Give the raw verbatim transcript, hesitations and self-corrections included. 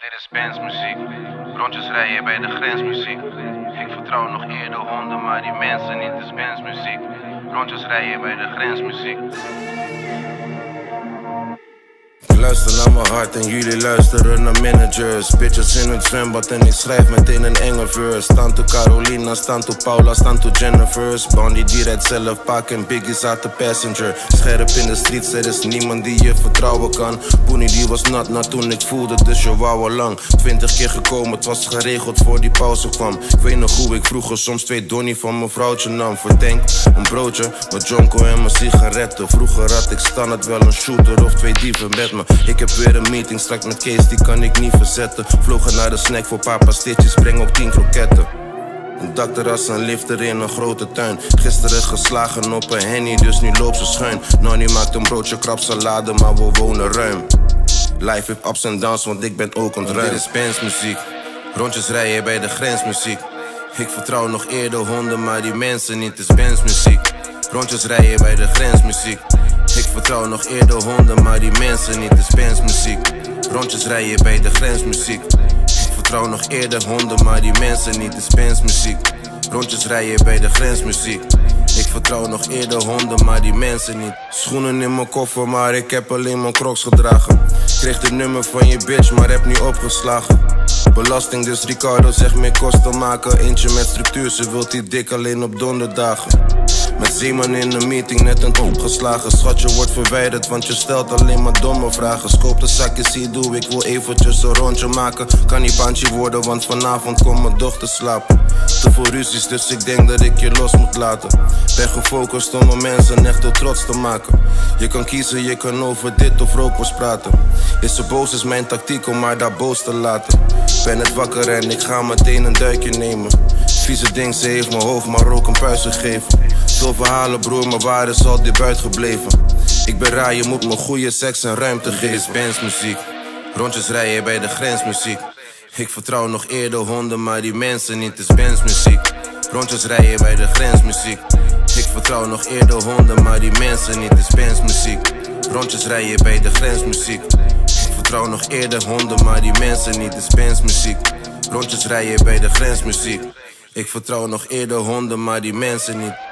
dit is bandsmuziek. Rondjes rijden bij de grensmuziek. Ik vertrouw nog eerder honden, maar die mensen niet, dit is bandsmuziek. Rondjes rijden bij de grensmuziek. Ik luister naar mijn hart en jullie luisteren naar managers. Bitches in het zwembad en ik schrijf meteen een enge verse. Tanto Carolina, tanto Paula, tanto Jennifer's. Bounty die rijdt zelf, Pac en Biggie zaten passenger. Scherp in de streets, er is niemand die je vertrouwen kan. Boenie die was nat na toen ik voelde, dus je wou al lang. Twintig keer gekomen, het was geregeld voor die pauze kwam. Ik weet nog hoe ik vroeger soms twee donnie van mijn vrouwtje nam. Verdenk een broodje, mijn jonko en mijn sigaretten. Vroeger had ik standaard wel een shooter of twee dieven met me. Ik heb weer een meeting straks met Kees, die kan ik niet verzetten. Vlogen naar de snack voor papa stitches, breng ook tien kroketten. Een dakterras, een lifter in een grote tuin. Gisteren geslagen op een henny, dus nu loopt ze schuin. Nonnie maakt een broodje krabsalade, maar we wonen ruim. Life heeft ups en downs, want ik ben ook ontruimd. Dit is bandsmuziek, rondjes rijden bij de grensmuziek. Ik vertrouw nog eerder honden, maar die mensen niet, is bandsmuziek. Rondjes rijden bij de grensmuziek. Ik vertrouw nog eerder honden, maar die mensen niet, is bandsmuziek. Rondjes rijden bij de grensmuziek. Ik vertrouw nog eerder honden, maar die mensen niet, is bandsmuziek. Rondjes rijden bij de grensmuziek. Ik vertrouw nog eerder honden, maar die mensen niet. Schoenen in mijn koffer, maar ik heb alleen mijn crocs gedragen. Kreeg de nummer van je bitch, maar heb niet opgeslagen. Belasting, dus Ricardo zegt meer kosten maken. Eentje met structuur, ze wilt die dik alleen op donderdagen. Met Zeeman in een meeting, net een opgeslagen. Schatje wordt verwijderd, want je stelt alleen maar domme vragen. Scoop de zakjes, zie doe, ik wil eventjes een rondje maken. Kan niet pandje worden, want vanavond komt mijn dochter slapen. Te veel ruzies, dus ik denk dat ik je los moet laten. Ben gefocust om mijn mensen echt door trots te maken. Je kan kiezen, je kan over dit of rookworst praten. Is ze boos, is mijn tactiek om haar daar boos te laten. Ben het wakker en ik ga meteen een duikje nemen. Vieze ding, ze heeft mijn hoofd maar ook een puist gegeven. Veel verhalen broer, maar waar is al dit buiten gebleven? Ik ben raar, je moet me goede seks en ruimte geven. Dit is bandsmuziek, rondjes rijden bij de grensmuziek. Ik vertrouw nog eerder honden, maar die mensen niet, is bandsmuziek. Rondjes rijden bij de grensmuziek. Ik vertrouw nog eerder honden, maar die mensen niet, is bandsmuziek. Rondjes rijden bij de grensmuziek. Ik vertrouw nog eerder honden, maar die mensen niet, is bandsmuziek. Rondjes rijden bij de grensmuziek. Ik vertrouw nog eerder honden, maar die mensen niet.